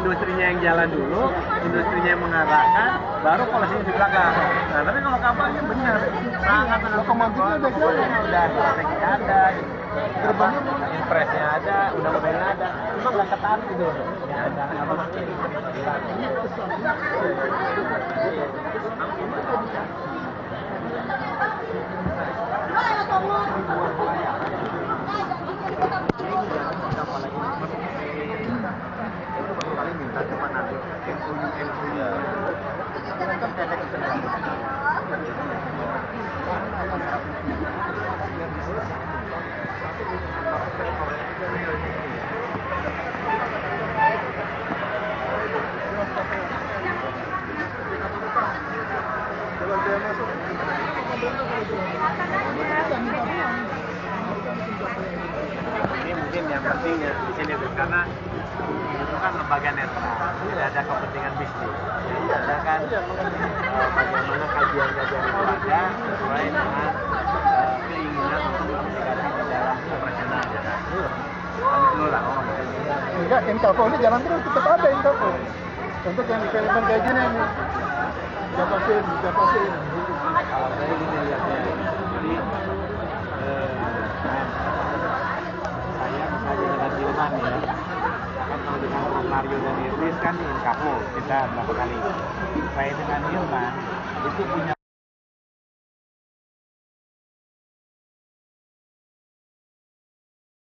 industrinya yang jalan dulu, industrinya yang mengarahkan, baru polisinya di belakang. Nah, tapi kalau kapalnya benar, sangat lokomotifnya udah jalan, udah strategi ada, gerbangnya impresnya ada, undang-undangnya ada, cuma nggak ketat gitu loh. Ya ada apa namanya? Ini mungkin yang penting ya di sini tuh, karena itu kan lembaga netral, tidak ada kepentingan bisnis. Jadi ada kan bagaimana kajian-kajian itu ada sesuai dengan keinginan untuk aplikasi di dalam operasional ya kan. Kami dulu lah enggak, Inkafo ini jalan terus, tetap ada Inkafo. Untuk yang film kayak gini nih, jatuhin. Kalau saya gini lihatnya, jadi saya misalnya dengan Hilman ya, kan kalau dengan Mario dan Irwis kan di Inkafo kita berapa kali. Saya dengan Hilman itu punya